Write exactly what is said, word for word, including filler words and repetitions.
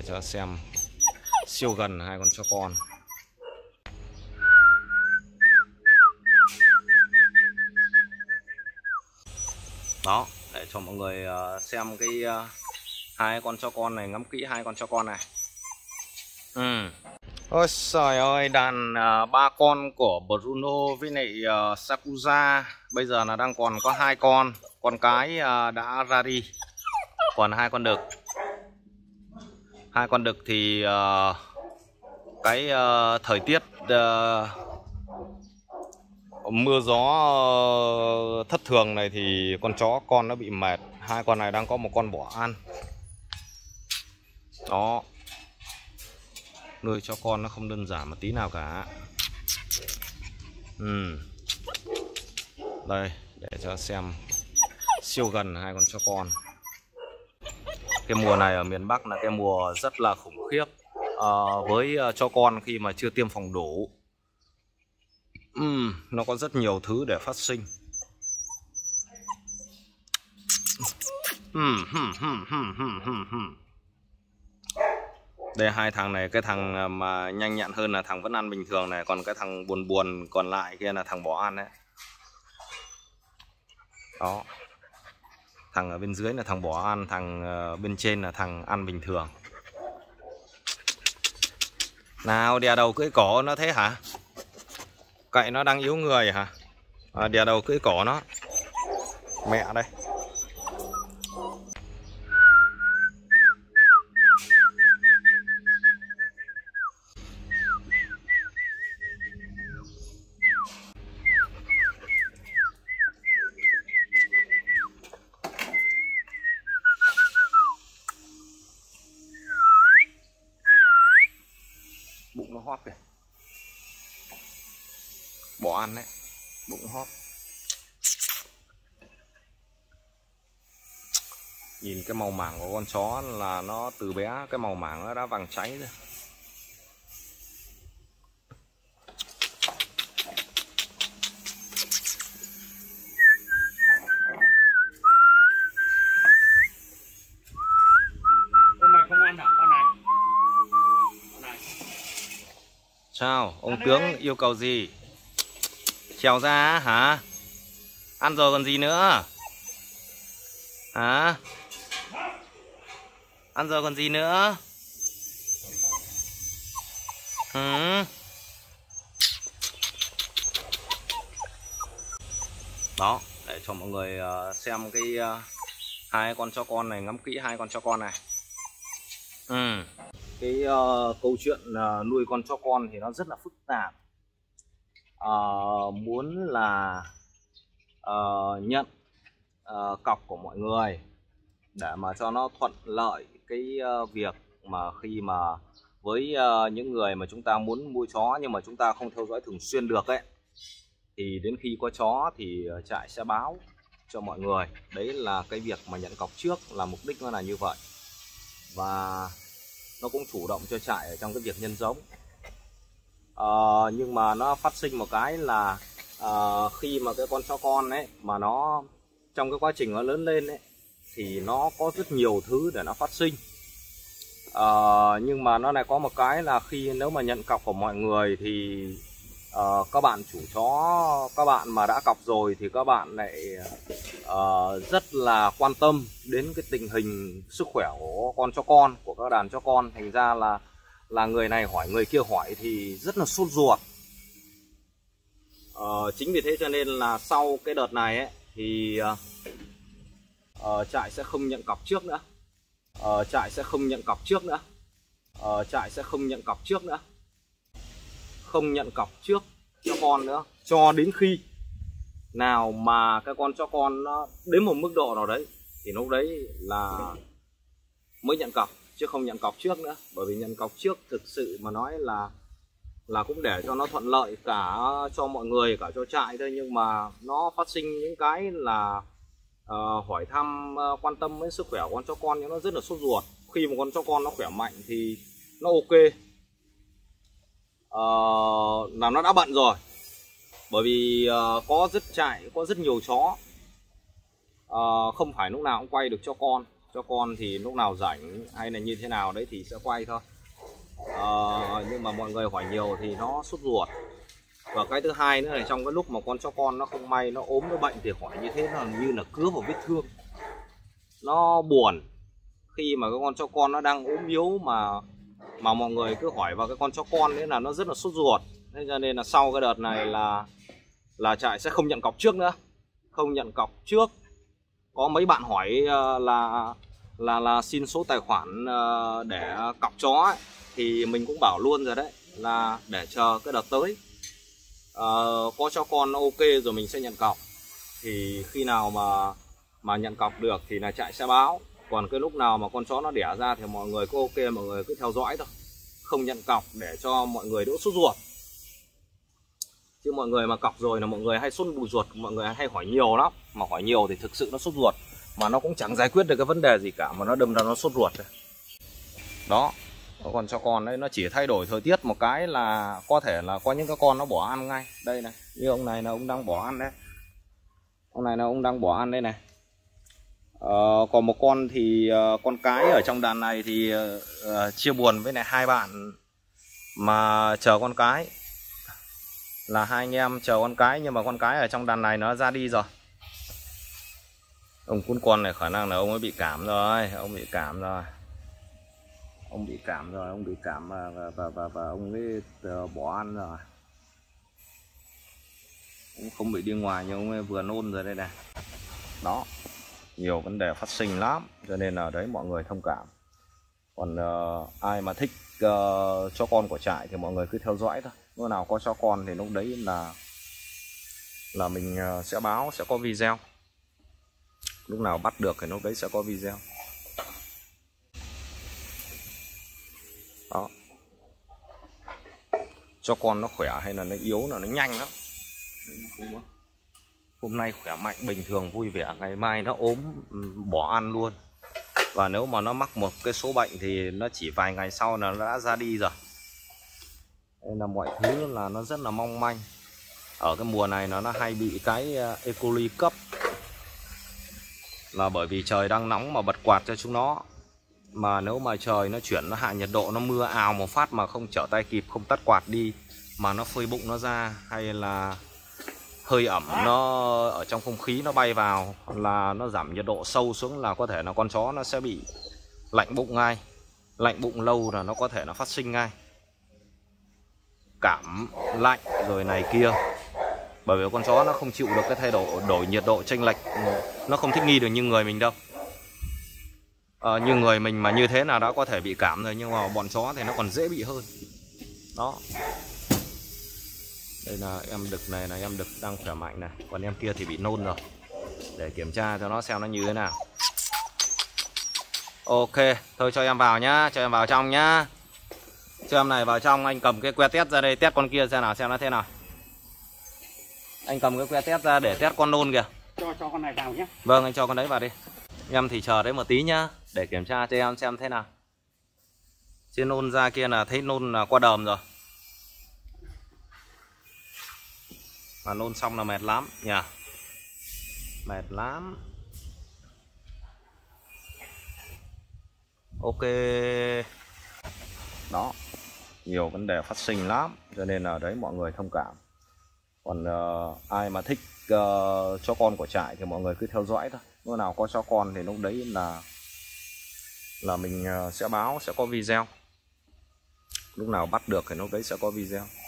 cho xem siêu gần hai con chó con. Đó, để cho mọi người xem cái hai con chó con này, ngắm kỹ hai con chó con này. Ừ. Ôi trời ơi, đàn uh, ba con của Bruno với lại uh, Sakuza bây giờ là đang còn có hai con, con cái uh, đã ra đi, còn hai con đực. Hai con đực thì uh, cái uh, thời tiết uh, mưa gió uh, thất thường này thì con chó con nó bị mệt. Hai con này đang có một con bỏ ăn. Đó, nuôi cho con nó không đơn giản một tí nào cả. Ừ. Đây, để cho xem siêu gần hai con chó con. Cái mùa này ở miền Bắc là cái mùa rất là khủng khiếp à, với chó con khi mà chưa tiêm phòng đủ. Ừ, nó có rất nhiều thứ để phát sinh. Ừ, hừm, hừm, hừm, hừm, hừm, hừm. Đây hai thằng này, cái thằng mà nhanh nhẹn hơn là thằng vẫn ăn bình thường này, còn cái thằng buồn buồn còn lại kia là thằng bỏ ăn đấy. Đó, thằng ở bên dưới là thằng bỏ ăn, thằng bên trên là thằng ăn bình thường. Nào, đè đầu cưỡi cổ nó thế hả? Cậy nó đang yếu người hả? À, đè đầu cưỡi cổ nó. Mẹ đây. Bụng nó hóp kìa. Bỏ ăn đấy. Bụng hóp. Nhìn cái màu mảng của con chó là nó từ bé cái màu mảng nó đã vàng cháy rồi. Chào, ông tướng yêu cầu gì? Trèo ra hả? Ăn rồi còn gì nữa? Hả? Ăn rồi còn gì nữa? Ừ. Đó, để cho mọi người xem cái hai con chó con này, ngắm kỹ hai con chó con này. Ừ. Cái uh, câu chuyện uh, nuôi con chó con thì nó rất là phức tạp. Uh, muốn là uh, nhận uh, cọc của mọi người để mà cho nó thuận lợi cái uh, việc mà khi mà với uh, những người mà chúng ta muốn mua chó nhưng mà chúng ta không theo dõi thường xuyên được ấy, thì đến khi có chó thì trại sẽ báo cho mọi người. Đấy là cái việc mà nhận cọc trước, là mục đích nó là như vậy. Và nó cũng chủ động cho trại ở trong cái việc nhân giống. à, Nhưng mà nó phát sinh một cái là à, khi mà cái con chó con ấy mà nó trong cái quá trình nó lớn lên ấy, thì nó có rất nhiều thứ để nó phát sinh. à, Nhưng mà nó lại có một cái là khi nếu mà nhận cọc của mọi người thì à, các bạn chủ chó, các bạn mà đã cọc rồi thì các bạn lại à, rất là quan tâm đến cái tình hình sức khỏe của con chó con, của các đàn chó con. Thành ra là là người này hỏi người kia hỏi thì rất là sốt ruột. à, Chính vì thế cho nên là sau cái đợt này ấy, thì à, à, trại sẽ không nhận cọc trước nữa. à, Trại sẽ không nhận cọc trước nữa. à, Trại sẽ không nhận cọc trước nữa. Không nhận cọc trước cho con nữa, cho đến khi nào mà cái con chó con nó đến một mức độ nào đấy thì lúc đấy là mới nhận cọc, chứ không nhận cọc trước nữa. Bởi vì nhận cọc trước thực sự mà nói là là cũng để cho nó thuận lợi cả cho mọi người, cả cho trại thôi, nhưng mà nó phát sinh những cái là uh, hỏi thăm, uh, quan tâm đến sức khỏe của con chó con, nhưng nó rất là sốt ruột. Khi một con chó con nó khỏe mạnh thì nó ok, uh, là nó đã bận rồi. Bởi vì uh, có rất trại, có rất nhiều chó uh, không phải lúc nào cũng quay được cho con. cho con thì lúc nào rảnh hay là như thế nào đấy thì sẽ quay thôi. Ờ, nhưng mà mọi người hỏi nhiều thì nó sốt ruột. Và cái thứ hai nữa là trong cái lúc mà con chó con nó không may nó ốm nó bệnh thì hỏi như thế là như là cứa vào vết thương. Nó buồn khi mà cái con chó con nó đang ốm yếu mà mà mọi người cứ hỏi vào cái con chó con đấy là nó rất là sốt ruột. Thế cho nên là sau cái đợt này là là trại sẽ không nhận cọc trước nữa, không nhận cọc trước. Có mấy bạn hỏi uh, là là là xin số tài khoản uh, để cọc chó ấy, thì mình cũng bảo luôn rồi đấy là để chờ cái đợt tới uh, có chó con nó ok rồi mình sẽ nhận cọc. Thì khi nào mà mà nhận cọc được thì là trại sẽ báo. Còn cái lúc nào mà con chó nó đẻ ra thì mọi người cứ ok, mọi người cứ theo dõi thôi, không nhận cọc để cho mọi người đỡ sốt ruột. Chứ mọi người mà cọc rồi là mọi người hay sốt bùi ruột, mọi người hay hỏi nhiều lắm. Mà hỏi nhiều thì thực sự nó sốt ruột, mà nó cũng chẳng giải quyết được cái vấn đề gì cả, mà nó đâm ra nó sốt ruột. Đó, còn cho con đấy nó chỉ thay đổi thời tiết một cái là có thể là có những cái con nó bỏ ăn ngay. Đây này, như ông này là ông đang bỏ ăn đấy. Ông này là ông đang bỏ ăn đây này. Ờ, còn một con thì uh, con cái ở trong đàn này thì uh, chia buồn với lại hai bạn mà chờ con cái, là hai anh em chờ con cái, nhưng mà con cái ở trong đàn này nó ra đi rồi. Ông cún con này khả năng là ông ấy bị cảm rồi, ông bị cảm rồi, ông bị cảm rồi, ông bị cảm và và và, và, và ông ấy bỏ ăn rồi. Cũng không bị đi ngoài nhưng ông ấy vừa nôn rồi đây này. Đó, nhiều vấn đề phát sinh lắm, cho nên là đấy mọi người thông cảm. Còn uh, ai mà thích uh, cho con của trại thì mọi người cứ theo dõi thôi. Lúc nào có cho con thì lúc đấy là là mình uh, sẽ báo, sẽ có video. Lúc nào bắt được thì lúc đấy sẽ có video. Đó, cho con nó khỏe hay là nó yếu là nó nhanh lắm. Hôm nay khỏe mạnh bình thường vui vẻ, ngày mai nó ốm bỏ ăn luôn. Và nếu mà nó mắc một cái số bệnh thì nó chỉ vài ngày sau là nó đã ra đi rồi. Nên là mọi thứ là nó rất là mong manh. Ở cái mùa này nó, nó hay bị cái E. coli cấp, là bởi vì trời đang nóng mà bật quạt cho chúng nó. Mà nếu mà trời nó chuyển, nó hạ nhiệt độ, nó mưa ào một phát mà không trở tay kịp, không tắt quạt đi, mà nó phơi bụng nó ra, hay là hơi ẩm nó ở trong không khí nó bay vào, là nó giảm nhiệt độ sâu xuống, là có thể là con chó nó sẽ bị lạnh bụng ngay. Lạnh bụng lâu là nó có thể nó phát sinh ngay cảm lạnh rồi này kia. Bởi vì con chó nó không chịu được cái thay đổi đổi nhiệt độ chênh lệch, nó không thích nghi được như người mình đâu. À, như người mình mà như thế là đã có thể bị cảm rồi, nhưng mà bọn chó thì nó còn dễ bị hơn. Đó, đây là em đực này, là em đực đang khỏe mạnh này. Còn em kia thì bị nôn rồi. Để kiểm tra cho nó xem nó như thế nào. Ok, thôi cho em vào nhá, cho em vào trong nhá. Cho em này vào trong, anh cầm cái que test ra đây, test con kia xem nào, xem nó thế nào. Anh cầm cái que test ra để test con nôn kìa. Cho cho con này vào nhé. Vâng, anh cho con đấy vào đi. Em thì chờ đấy một tí nhá, để kiểm tra cho em xem thế nào. Trên nôn ra kia là thấy nôn là qua đờm rồi. Mà nôn xong là mệt lắm nhỉ. Mệt lắm. Ok. Đó, nhiều vấn đề phát sinh lắm, cho nên là đấy mọi người thông cảm. Còn uh, ai mà thích uh, cho con của trại thì mọi người cứ theo dõi thôi. Lúc nào có cho con thì lúc đấy là là mình uh, sẽ báo, sẽ có video. Lúc nào bắt được thì lúc đấy sẽ có video.